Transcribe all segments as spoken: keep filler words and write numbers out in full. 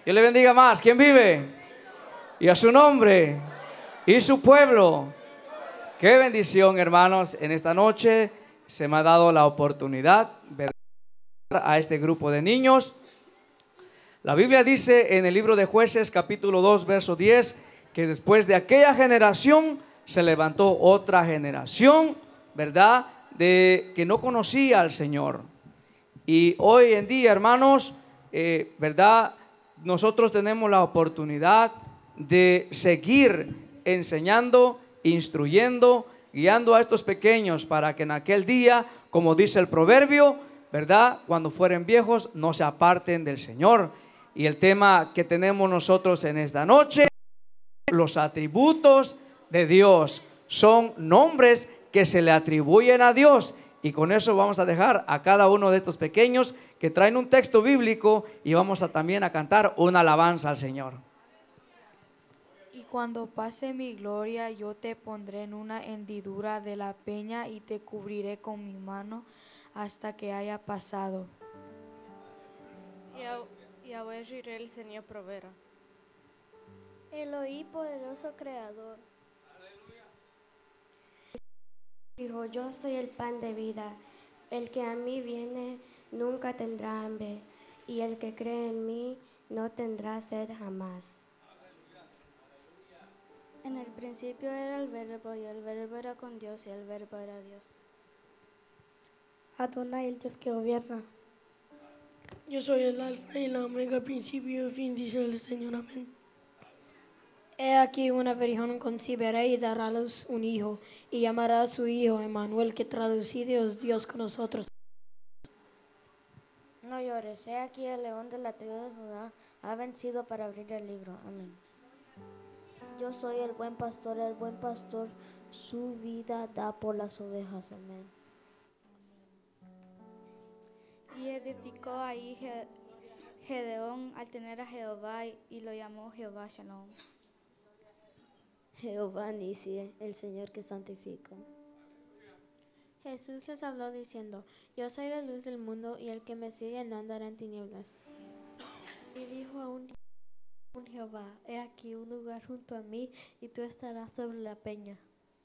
Dios le bendiga más. ¿Quién vive? Y a su nombre y su pueblo. Qué bendición, hermanos. En esta noche se me ha dado la oportunidad de ver a este grupo de niños. La Biblia dice en el libro de Jueces capítulo dos verso diez que después de aquella generación se levantó otra generación, ¿verdad? De que no conocía al Señor. Y hoy en día, hermanos, eh, ¿verdad? Nosotros tenemos la oportunidad de seguir enseñando, instruyendo, guiando a estos pequeños para que en aquel día, como dice el proverbio, ¿verdad? Cuando fueren viejos no se aparten del Señor. Y el tema que tenemos nosotros en esta noche, los atributos de Dios, son nombres que se le atribuyen a Dios. Y con eso vamos a dejar a cada uno de estos pequeños que traen un texto bíblico y vamos a también a cantar una alabanza al Señor. Y cuando pase mi gloria, yo te pondré en una hendidura de la peña y te cubriré con mi mano hasta que haya pasado. Yahweh Jireh, el Señor proveerá. Elohim, poderoso creador. Dijo, yo soy el pan de vida. El que a mí viene nunca tendrá hambre, y el que cree en mí no tendrá sed jamás. En el principio era el verbo, y el verbo era con Dios, y el verbo era Dios. Adonai, el Dios que gobierna. Yo soy el alfa y la omega, principio y fin, dice el Señor. Amén. He aquí una virgen concebirá y dará a luz un hijo, y llamará a su hijo Emmanuel, que traducido es Dios con nosotros. No llores, he aquí el león de la tribu de Judá ha vencido para abrir el libro. Amén. Yo soy el buen pastor, el buen pastor su vida da por las ovejas. Amén. Y edificó ahí Gedeón al tener a Jehová y lo llamó Jehová Shalom. Jehová Nisi, el Señor que santifica. Jesús les habló diciendo, yo soy la luz del mundo y el que me sigue no andará en tinieblas. Y dijo a un, un Jehová, he aquí un lugar junto a mí y tú estarás sobre la peña.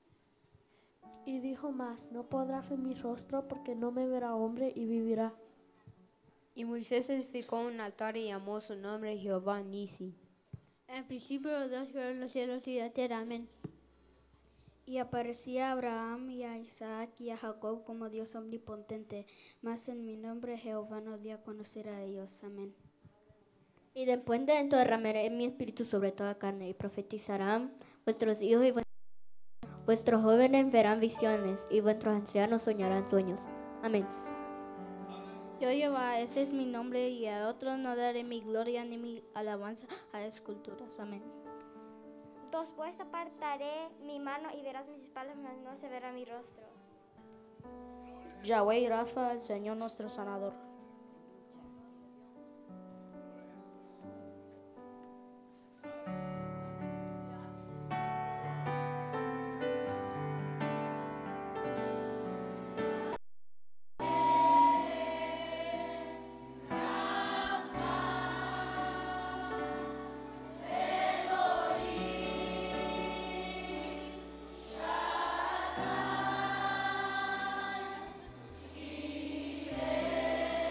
Y dijo más, no podrá ver mi rostro porque no me verá hombre y vivirá. Y Moisés edificó un altar y llamó su nombre Jehová Nisi. En principio Dios creó los cielos y la tierra. Amén. Y aparecía a Abraham y a Isaac y a Jacob como Dios omnipotente, mas en mi nombre Jehová no dio a conocer a ellos. Amén. Y después de esto derramaré mi espíritu sobre toda carne y profetizarán vuestros hijos y vuestros, vuestros jóvenes verán visiones y vuestros ancianos soñarán sueños. Amén. Yo Jehová, ese es mi nombre, y a otros no daré mi gloria ni mi alabanza a esculturas. Amén. Después apartaré mi mano y verás mis espaldas, mas no se verá mi rostro. Yahweh Rafa, el Señor nuestro sanador. Yeah.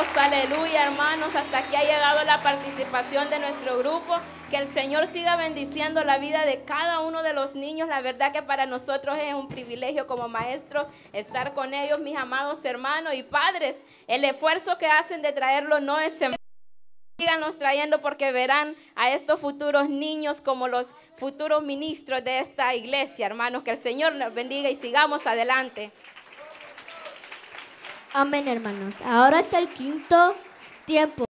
aleluya, hermanos. Hasta aquí ha llegado la participación de nuestro grupo. Que el Señor siga bendiciendo la vida de cada uno de los niños. La verdad que para nosotros es un privilegio como maestros estar con ellos, mis amados hermanos y padres. El esfuerzo que hacen de traerlos no es en síganos trayendo, porque verán a estos futuros niños como los futuros ministros de esta iglesia, hermanos. Que el Señor nos bendiga y sigamos adelante. Amén, hermanos. Ahora es el quinto tiempo.